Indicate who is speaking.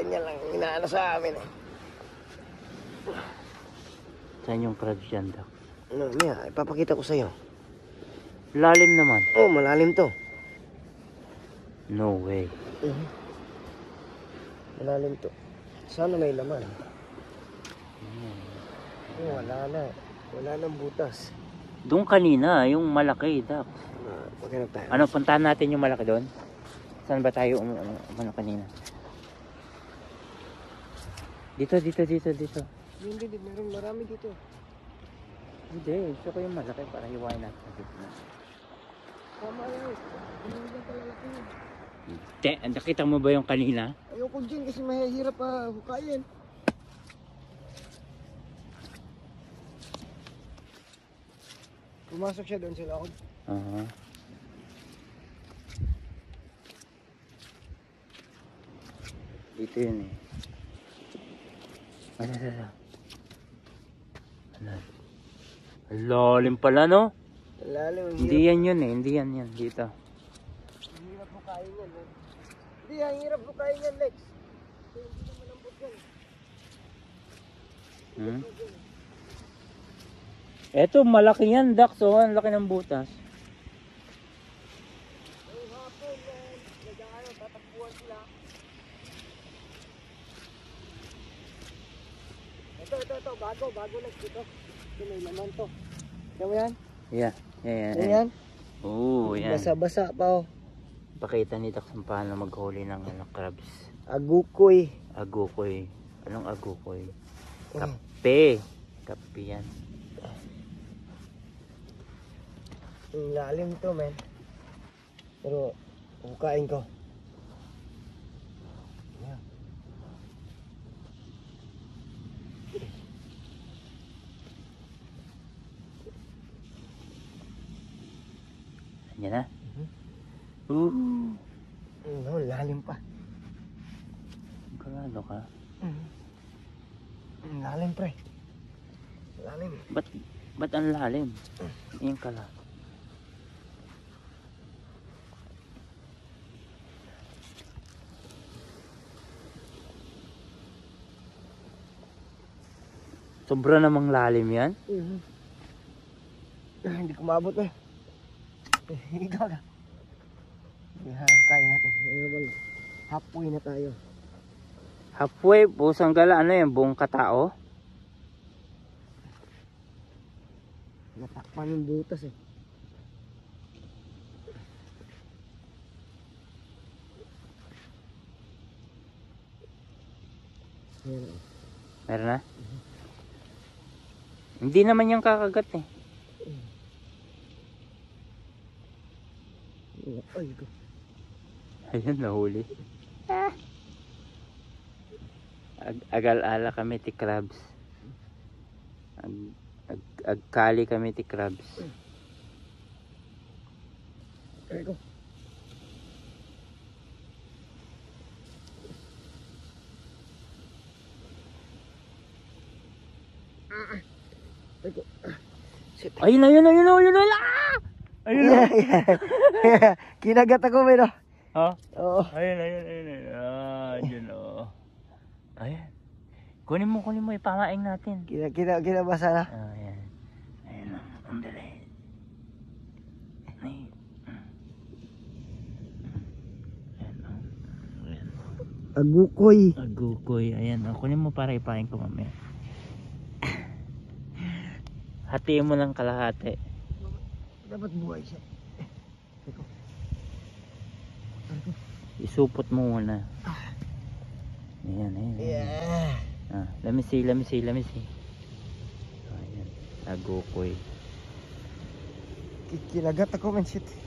Speaker 1: ganyan lang inaano sa amin eh.
Speaker 2: Saan yung crabs yan, Doc?
Speaker 1: Ano, Mia, ipapakita ko sa'yo.
Speaker 2: Lalim naman.
Speaker 1: Oh, malalim to.
Speaker 2: No way.
Speaker 1: Malalim to. Sana may laman. Oh, wala na. Wala nang butas.
Speaker 2: Doon kanina, yung malaki, Doc.
Speaker 1: Maghanap tayo.
Speaker 2: Ano, puntahan natin yung malaki doon? Saan ba tayo umano kanina? Dito.
Speaker 1: Hindi, meron marami dito.
Speaker 2: Hindi, gusto ko yung malaki para hiwain natin dito.
Speaker 1: Tama yan. Hindi ka lalaki yun.
Speaker 2: Nakita mo ba yung kanina?
Speaker 1: Ayoko dyan kasi mahihirap pa hukayin. Pumasok siya doon sa loob.
Speaker 2: Dito yun eh. Ano? Lalim pala, no?
Speaker 1: Lalim.
Speaker 2: Hindi yan yun eh. Hindi yan dito.
Speaker 1: Ang hirap hukayin yan. Hindi, ang hirap hukayin yan, Lex. Hindi naman ang bukyan.
Speaker 2: Eto, malaki yan, Dax. So, ang laki ng butas.
Speaker 1: Ang hapon yan. Nag-aayo, tatakbuhan sila. Ito. Bago Lex dito. Ito may laman to. Kaya mo yan?
Speaker 2: Yeah.
Speaker 1: Yan.
Speaker 2: Oo, yan.
Speaker 1: Basa-basa pa oh.
Speaker 2: Pakita ni Dax kung paano maghuli ng crabs.
Speaker 1: Agukoy.
Speaker 2: Agukoy. Anong agukoy?
Speaker 1: Oh.
Speaker 2: Kape. Kape yan.
Speaker 1: Ang lalim to, men. Pero, hukain ko. Ayan.
Speaker 2: Yan na.
Speaker 1: No, lalim pa.
Speaker 2: Karado ka.
Speaker 1: Lalim, pre. Lalim.
Speaker 2: Ba't ang lalim? Yan ka lang. Sobra namang lalim yan.
Speaker 1: Hindi ko maabot eh. Ikaw na. Kaya natin. Halfway na tayo.
Speaker 2: Halfway, pusang gala. Ano yan? Buong katao?
Speaker 1: Natakpan yung butas eh.
Speaker 2: Meron na? Hindi naman yung kakagat eh.
Speaker 1: Ay, go.
Speaker 2: Ayun, nahuli. Agal-ala kami ti crabs. Agkali kami ti crabs.
Speaker 1: Ay, go.
Speaker 2: Ayun. Ayun.
Speaker 1: Kinagat ako, pero.
Speaker 2: Ha?
Speaker 1: Oo.
Speaker 2: Ayun. Diyan oh. Ayun. Kunin mo, ipamaing natin.
Speaker 1: Kinabasa na.
Speaker 2: Ayan. Ayun oh. Ang dali. Ayan oh. Agukoy. Ayan oh. Kunin mo para ipaing ko mamaya. Hatiin mo ng kalahati.
Speaker 1: Dapat buhay siya.
Speaker 2: Isupot mo muna. Ayan.
Speaker 1: Yeah.
Speaker 2: Let me see. Ayan. Agukoy.
Speaker 1: Kinagat ako, man, shit.